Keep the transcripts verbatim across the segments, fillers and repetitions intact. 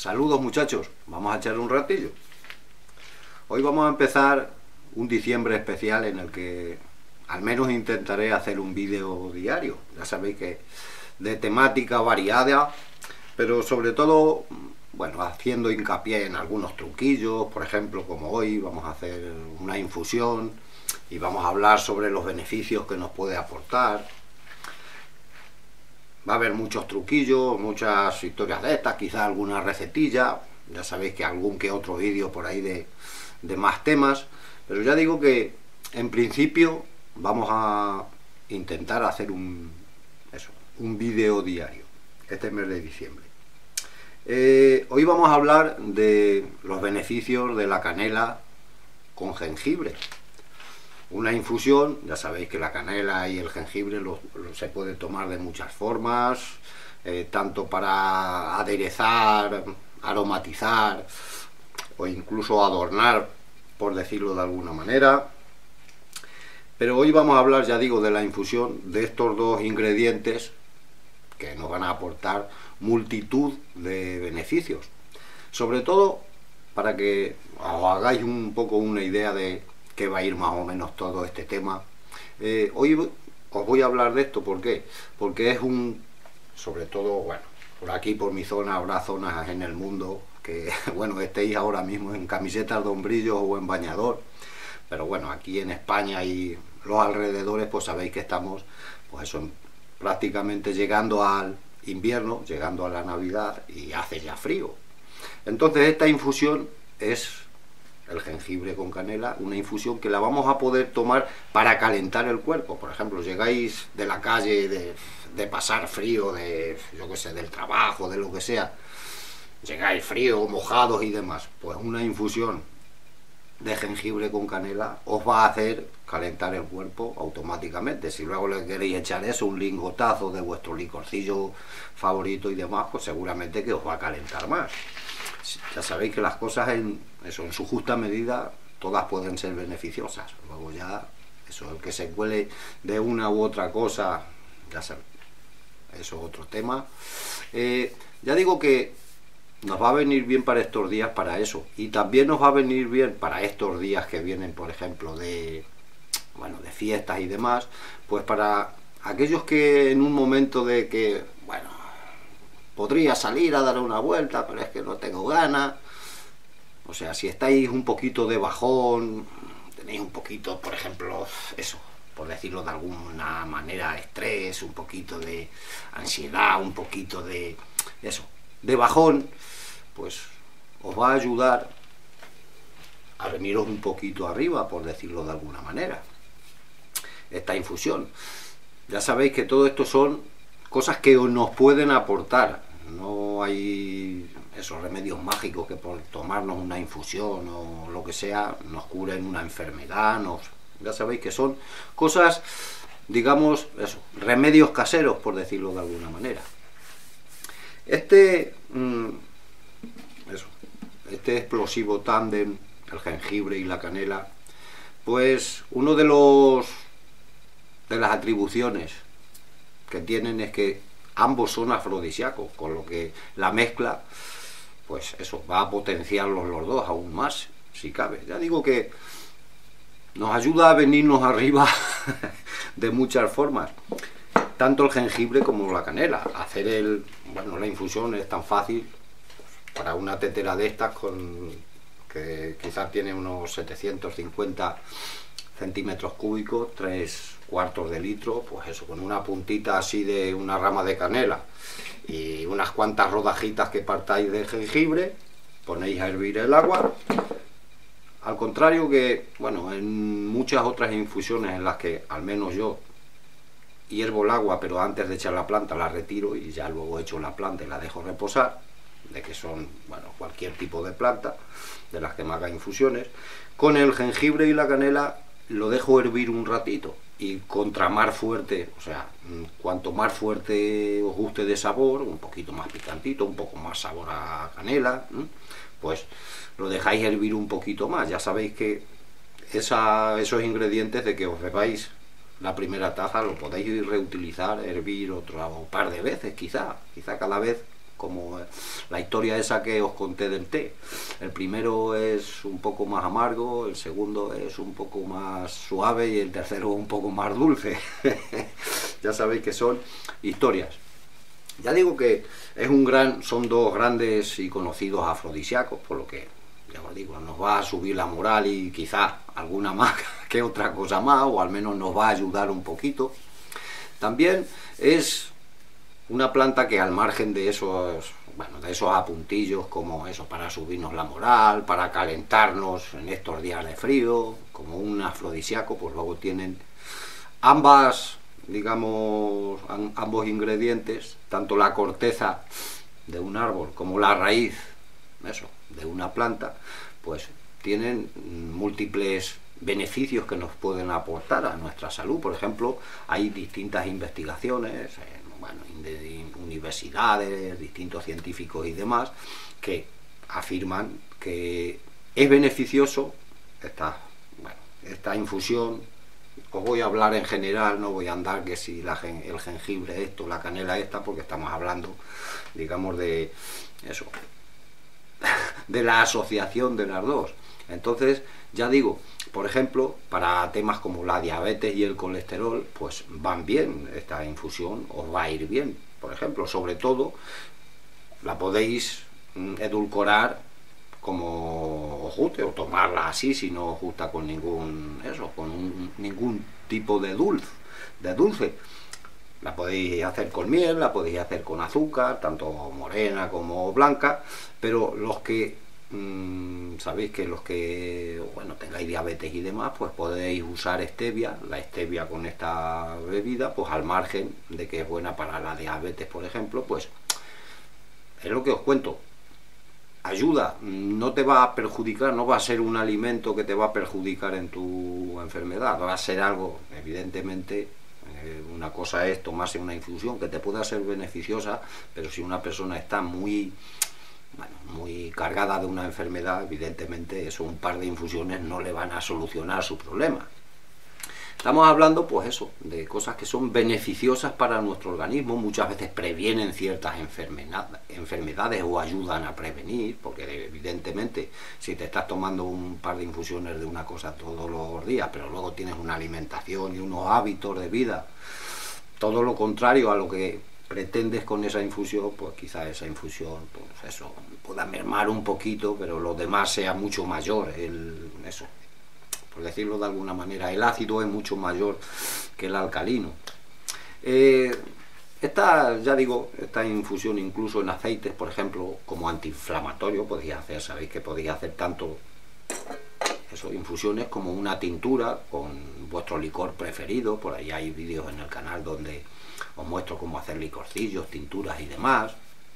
Saludos muchachos, vamos a echar un ratillo. Hoy vamos a empezar un diciembre especial en el que al menos intentaré hacer un vídeo diario. Ya sabéis que de temática variada, pero sobre todo, bueno, haciendo hincapié en algunos truquillos. Por ejemplo, como hoy vamos a hacer una infusión y vamos a hablar sobre los beneficios que nos puede aportar. Va a haber muchos truquillos, muchas historias de estas, quizás alguna recetilla. Ya sabéis que algún que otro vídeo por ahí de, de más temas. Pero ya digo que en principio vamos a intentar hacer un, eso, un vídeo diario este mes de diciembre. Eh, hoy vamos a hablar de los beneficios de la canela con jengibre. Una infusión, ya sabéis que la canela y el jengibre lo, lo, se puede tomar de muchas formas, eh, tanto para aderezar, aromatizar o incluso adornar, por decirlo de alguna manera. Pero hoy vamos a hablar, ya digo, de la infusión de estos dos ingredientes que nos van a aportar multitud de beneficios. Sobre todo para que os hagáis un poco una idea de que va a ir más o menos todo este tema. Eh, hoy os voy a hablar de esto, ¿por qué? Porque es un, sobre todo, bueno, por aquí, por mi zona, habrá zonas en el mundo que, bueno, estéis ahora mismo en camisetas de hombrillos o en bañador, pero bueno, aquí en España y los alrededores, pues sabéis que estamos, pues eso, prácticamente llegando al invierno, llegando a la Navidad y hace ya frío. Entonces esta infusión es el jengibre con canela, una infusión que la vamos a poder tomar para calentar el cuerpo. Por ejemplo, llegáis de la calle, de, de pasar frío, de, yo qué sé, del trabajo, de lo que sea, llegáis frío, mojados y demás, pues una infusión de jengibre con canela os va a hacer calentar el cuerpo automáticamente. Si luego le queréis echar eso, un lingotazo de vuestro licorcillo favorito y demás, pues seguramente que os va a calentar más. Ya sabéis que las cosas en, eso, en su justa medida, todas pueden ser beneficiosas. Luego ya, eso, el que se cuele de una u otra cosa, ya sabéis, eso es otro tema. Eh, ya digo que nos va a venir bien para estos días para eso. Y también nos va a venir bien para estos días que vienen, por ejemplo, de, bueno, de fiestas y demás, pues para aquellos que en un momento de que, bueno, podría salir a dar una vuelta, pero es que no tengo ganas. O sea, si estáis un poquito de bajón, tenéis un poquito, por ejemplo, eso, por decirlo de alguna manera, estrés, un poquito de ansiedad, un poquito de eso, de bajón, pues os va a ayudar a veniros un poquito arriba, por decirlo de alguna manera, esta infusión. Ya sabéis que todo esto son cosas que nos pueden aportar. No hay esos remedios mágicos que por tomarnos una infusión o lo que sea nos curen una enfermedad. Nos, ya sabéis que son cosas, digamos, eso, remedios caseros, por decirlo de alguna manera. Este, mmm, eso, este explosivo tándem, el jengibre y la canela, pues uno de los de las atribuciones que tienen es que ambos son afrodisíacos, con lo que la mezcla, pues eso, va a potenciarlos los dos aún más, si cabe. Ya digo que nos ayuda a venirnos arriba de muchas formas, tanto el jengibre como la canela. Hacer el, bueno, la infusión es tan fácil, para una tetera de estas, con que quizás tiene unos setecientos cincuenta centímetros cúbicos, tres cuartos de litro, pues eso, con una puntita así de una rama de canela y unas cuantas rodajitas que partáis de jengibre, ponéis a hervir el agua. Al contrario que, bueno, en muchas otras infusiones en las que al menos yo hiervo el agua, pero antes de echar la planta la retiro y ya luego echo la planta y la dejo reposar, de que son, bueno, cualquier tipo de planta de las que me haga infusiones. Con el jengibre y la canela lo dejo hervir un ratito, y contra más fuerte, o sea, cuanto más fuerte os guste de sabor, un poquito más picantito, un poco más sabor a canela, pues lo dejáis hervir un poquito más. Ya sabéis que esa, esos ingredientes de que os bebáis la primera taza lo podéis reutilizar, hervir otro par de veces, quizá, quizá cada vez como la historia esa que os conté del té. El primero es un poco más amargo, el segundo es un poco más suave y el tercero un poco más dulce. Ya sabéis que son historias. Ya digo que es un gran, son dos grandes y conocidos afrodisíacos, por lo que, ya os digo, nos va a subir la moral y quizás alguna más que otra cosa más, o al menos nos va a ayudar un poquito. También es una planta que, al margen de esos, bueno, de esos apuntillos como eso, para subirnos la moral, para calentarnos en estos días de frío, como un afrodisíaco, pues luego tienen ambas, digamos, ambos ingredientes, tanto la corteza de un árbol como la raíz, eso, de una planta, pues tienen múltiples beneficios que nos pueden aportar a nuestra salud. Por ejemplo, hay distintas investigaciones, eh, bueno, de universidades, distintos científicos y demás, que afirman que es beneficioso esta, bueno, esta infusión. Os voy a hablar en general, no voy a andar que si la, el jengibre esto, la canela esta, porque estamos hablando, digamos, de eso, de la asociación de las dos. Entonces, ya digo, por ejemplo, para temas como la diabetes y el colesterol, pues van bien, esta infusión os va a ir bien. Por ejemplo, sobre todo, la podéis edulcorar como os guste, o tomarla así si no os gusta con ningún eso, con un, ningún tipo de dulce, de dulce. La podéis hacer con miel, la podéis hacer con azúcar, tanto morena como blanca, pero los que mmm, sabéis que los que bueno tengáis diabetes y demás, pues podéis usar stevia, la stevia con esta bebida, pues al margen de que es buena para la diabetes, por ejemplo, pues es lo que os cuento. Ayuda, no te va a perjudicar, no va a ser un alimento que te va a perjudicar en tu enfermedad, va a ser algo, evidentemente, eh, una cosa es tomarse una infusión que te pueda ser beneficiosa, pero si una persona está muy, bueno, muy cargada de una enfermedad, evidentemente eso, un par de infusiones no le van a solucionar su problema. Estamos hablando, pues eso, de cosas que son beneficiosas para nuestro organismo, muchas veces previenen ciertas enfermedades o ayudan a prevenir, porque evidentemente si te estás tomando un par de infusiones de una cosa todos los días, pero luego tienes una alimentación y unos hábitos de vida, todo lo contrario a lo que pretendes con esa infusión, pues quizás esa infusión, pues eso, pueda mermar un poquito, pero lo demás sea mucho mayor, el, eso. Por decirlo de alguna manera, el ácido es mucho mayor que el alcalino. Eh, esta, ya digo, esta infusión incluso en aceites, por ejemplo, como antiinflamatorio, podéis hacer, sabéis que podéis hacer tanto eso, infusiones como una tintura con vuestro licor preferido. Por ahí hay vídeos en el canal donde os muestro cómo hacer licorcillos, tinturas y demás.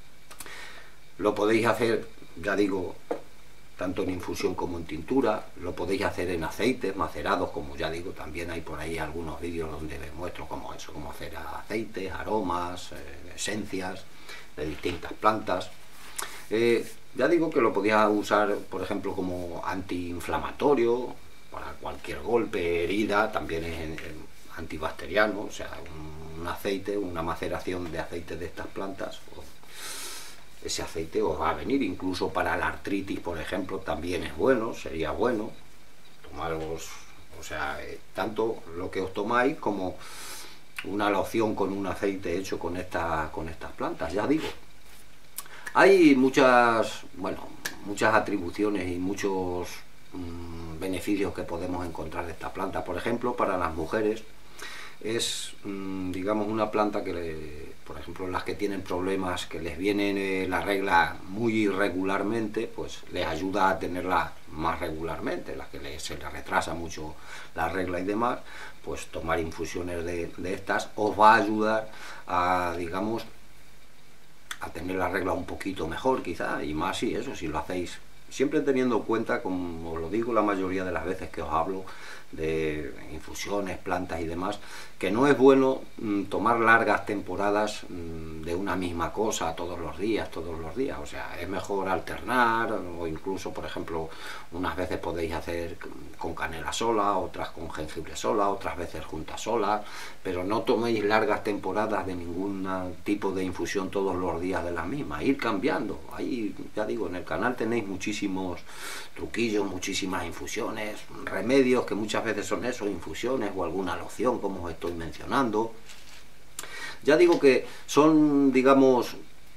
Lo podéis hacer, ya digo, tanto en infusión como en tintura, lo podéis hacer en aceites macerados, como ya digo, también hay por ahí algunos vídeos donde les muestro cómo eso, cómo hacer aceites, aromas, eh, esencias de distintas plantas. Eh, ya digo que lo podéis usar, por ejemplo, como antiinflamatorio, para cualquier golpe, herida, también es antibacteriano, o sea, un, un aceite, una maceración de aceite de estas plantas, ese aceite os va a venir, incluso para la artritis, por ejemplo, también es bueno, sería bueno tomaros, o sea, eh, tanto lo que os tomáis como una loción con un aceite hecho con, esta, con estas plantas, ya digo. Hay muchas, bueno, muchas atribuciones y muchos mmm, beneficios que podemos encontrar de esta planta. Por ejemplo, para las mujeres es, mmm, digamos, una planta que, le, por ejemplo, las que tienen problemas, que les viene eh, la regla muy irregularmente, pues les ayuda a tenerla más regularmente. Las que les, se les retrasa mucho la regla y demás, pues tomar infusiones de, de estas os va a ayudar a, digamos, a tener la regla un poquito mejor, quizá, y más si eso, si lo hacéis siempre teniendo en cuenta, como os lo digo la mayoría de las veces que os hablo de infusiones, plantas y demás, que no es bueno mmm, tomar largas temporadas mmm, de una misma cosa todos los días, todos los días. O sea, es mejor alternar, o incluso, por ejemplo, unas veces podéis hacer con canela sola, otras con jengibre sola, otras veces juntas solas, pero no toméis largas temporadas de ningún tipo de infusión todos los días de la misma, ir cambiando. Ahí, ya digo, en el canal tenéis muchísimos truquillos, muchísimas infusiones, remedios que muchas veces son eso, infusiones o alguna loción, como os estoy mencionando. Ya digo que son, digamos,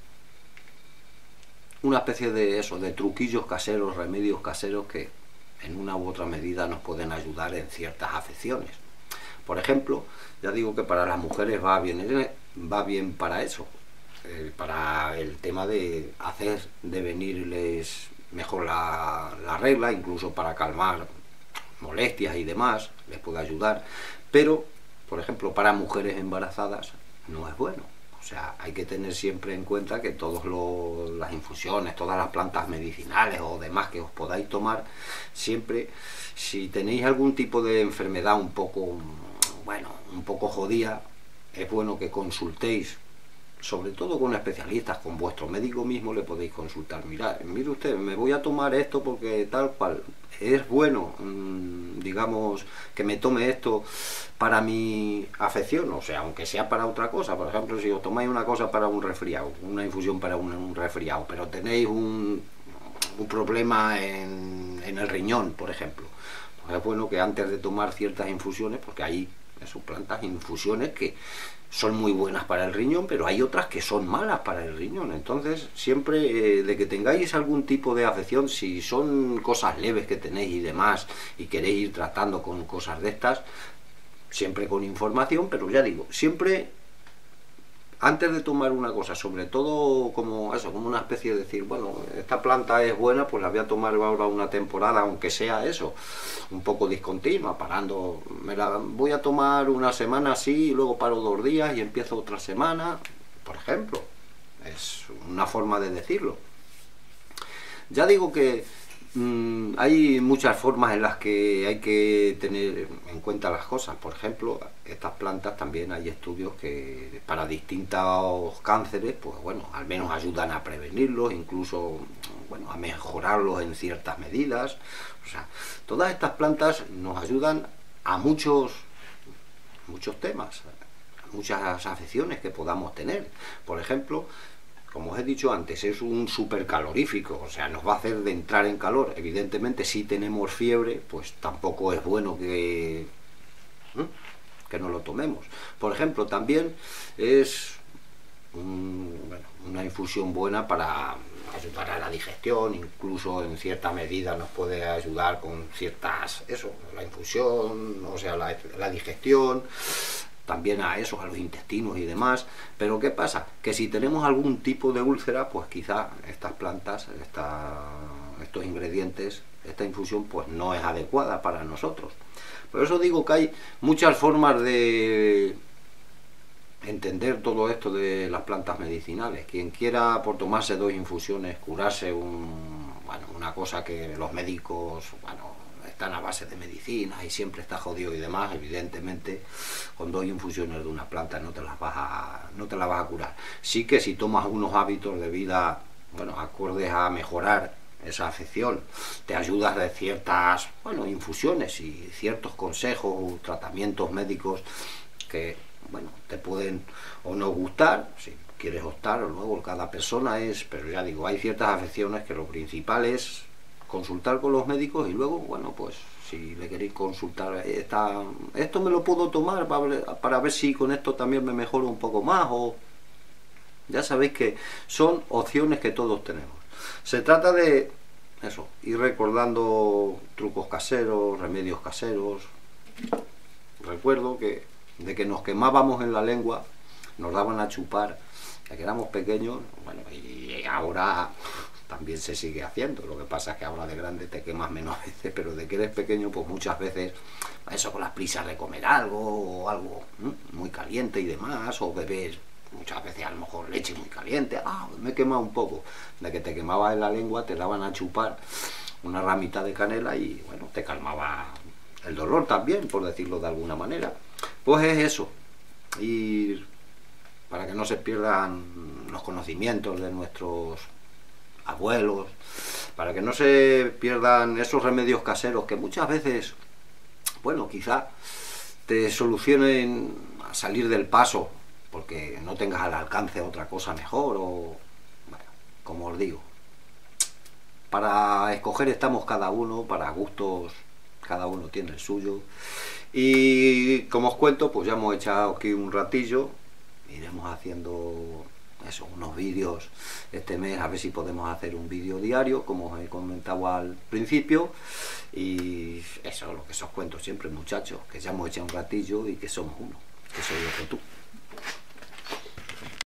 una especie de eso, de truquillos caseros, remedios caseros que en una u otra medida nos pueden ayudar en ciertas afecciones. Por ejemplo, ya digo que para las mujeres va bien, va bien para eso, eh, para el tema de hacer devenirles mejor la, la regla, incluso para calmar molestias y demás, les puede ayudar, pero, por ejemplo, para mujeres embarazadas no es bueno. O sea, hay que tener siempre en cuenta que todas las infusiones, todas las plantas medicinales o demás que os podáis tomar, siempre, si tenéis algún tipo de enfermedad un poco, bueno, un poco jodida, es bueno que consultéis, sobre todo con especialistas, con vuestro médico mismo le podéis consultar. Mirad, mire usted, me voy a tomar esto porque tal cual, es bueno, mmm, digamos, que me tome esto para mi afección, o sea, aunque sea para otra cosa. Por ejemplo, si os tomáis una cosa para un resfriado, una infusión para un, un resfriado, pero tenéis un, un problema en, en el riñón, por ejemplo, pues es bueno que antes de tomar ciertas infusiones, porque hay esas plantas, infusiones que son muy buenas para el riñón, pero hay otras que son malas para el riñón. Entonces, siempre eh, de que tengáis algún tipo de afección, si son cosas leves que tenéis y demás, y queréis ir tratando con cosas de estas, siempre con información, pero ya digo, siempre antes de tomar una cosa, sobre todo como eso, como una especie de decir, bueno, esta planta es buena, pues la voy a tomar ahora una temporada, aunque sea eso, un poco discontinua, parando, me la voy a tomar una semana así, y luego paro dos días y empiezo otra semana, por ejemplo. Es una forma de decirlo. Ya digo que mmm, hay muchas formas en las que hay que tener en cuenta las cosas. Por ejemplo, estas plantas también hay estudios que para distintos cánceres, pues bueno, al menos ayudan a prevenirlos, incluso, bueno, a mejorarlos en ciertas medidas. O sea, todas estas plantas nos ayudan a muchos, muchos temas, a muchas afecciones que podamos tener. Por ejemplo, como os he dicho antes, es un supercalorífico, o sea, nos va a hacer de entrar en calor. Evidentemente, si tenemos fiebre, pues tampoco es bueno que, ¿eh? que no lo tomemos. Por ejemplo, también es un, bueno, una infusión buena para ayudar a la digestión, incluso en cierta medida nos puede ayudar con ciertas, eso, la infusión, o sea, la, la digestión, también a eso, a los intestinos y demás. Pero ¿qué pasa? Que si tenemos algún tipo de úlcera, pues quizá estas plantas, esta, estos ingredientes, esta infusión, pues no es adecuada para nosotros. Por eso digo que hay muchas formas de entender todo esto de las plantas medicinales. Quien quiera, por tomarse dos infusiones, curarse un, bueno, una cosa que los médicos, bueno, están a base de medicina y siempre está jodido y demás, evidentemente con dos infusiones de una planta no te las vas a, no te las vas a curar. Sí que si tomas unos hábitos de vida, bueno, acordes a mejorar esa afección, te ayudas de ciertas, bueno, infusiones y ciertos consejos o tratamientos médicos que, bueno, te pueden o no gustar, si quieres optar, o luego cada persona es, pero ya digo, hay ciertas afecciones que lo principal es consultar con los médicos y luego, bueno, pues si le queréis consultar, esta, esto me lo puedo tomar para ver, para ver si con esto también me mejoro un poco más, o ya sabéis que son opciones que todos tenemos. Se trata de eso, ir recordando trucos caseros, remedios caseros. Recuerdo que de que nos quemábamos en la lengua, nos daban a chupar, de que éramos pequeños, bueno, y ahora también se sigue haciendo. Lo que pasa es que ahora de grande te quemas menos veces, pero de que eres pequeño, pues muchas veces, eso con las prisas de comer algo, o algo ¿eh? muy caliente y demás, o beber muchas veces a lo mejor leche muy caliente, ah, me he quemado un poco, de que te quemabas en la lengua, te daban a chupar una ramita de canela y bueno, te calmaba el dolor también, por decirlo de alguna manera. Pues es eso, y para que no se pierdan los conocimientos de nuestros abuelos, para que no se pierdan esos remedios caseros que muchas veces, bueno, quizá te solucionen a salir del paso porque no tengas al alcance otra cosa mejor, o bueno, como os digo, para escoger estamos cada uno, para gustos cada uno tiene el suyo, y como os cuento, pues ya hemos echado aquí un ratillo, iremos haciendo eso, unos vídeos este mes, a ver si podemos hacer un vídeo diario, como os he comentado al principio, y eso es lo que os cuento siempre, muchachos, que ya hemos echado un ratillo y que somos uno, que soy yo que tú.